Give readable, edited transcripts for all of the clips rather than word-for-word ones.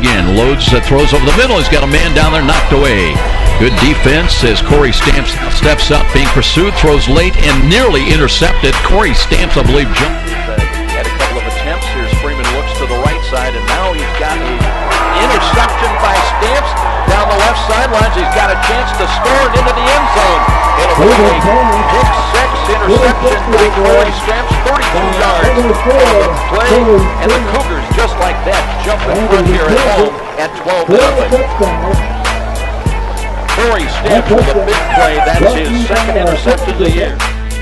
again. Loads, throws over the middle. He's got a man down there, knocked away. Good defense as Kory steps up, being pursued, throws late and nearly intercepted. Kory Stamps, I believe, jumped. Had a couple of attempts. Here's Freeman, looks to the right side, and now he's got an interception by Stamps down the left sidelines. He's got a chance to score into the end zone. It'll be a pick six interception by Kory Stamps, 32 yards on the play, and the Cougars, just like that, jump in front here at home at 12-0. Kory Stamps with a big play. That's his second interception of the year.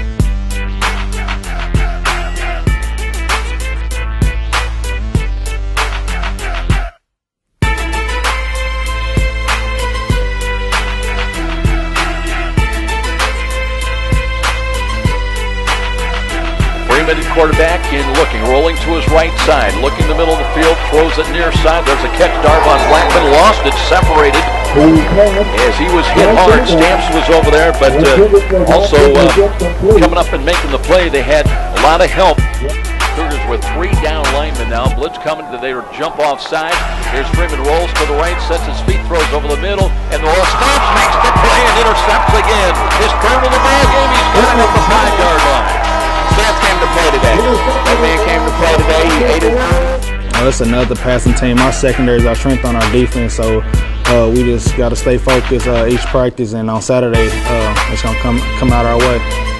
Freeman, quarterback, in looking, rolling to his right side, looking the middle of the field, throws it near side. There's a catch. Darvon Blackman lost it, separated. As he was hit hard, Stamps was over there, but also coming up and making the play, they had a lot of help. Cougars with 3 down linemen now. Blitz coming, they jump off side. Here's Freeman, rolls to the right, sets his feet, throws over the middle, and Stamps makes the play and intercepts again. His third of the ball game, he's got it at the 5-yard line. Stamps came to play today. That man came to play today. He ate it. That's another passing team. Our secondary is our strength on our defense, so we just got to stay focused each practice, and on Saturday it's going to come out our way.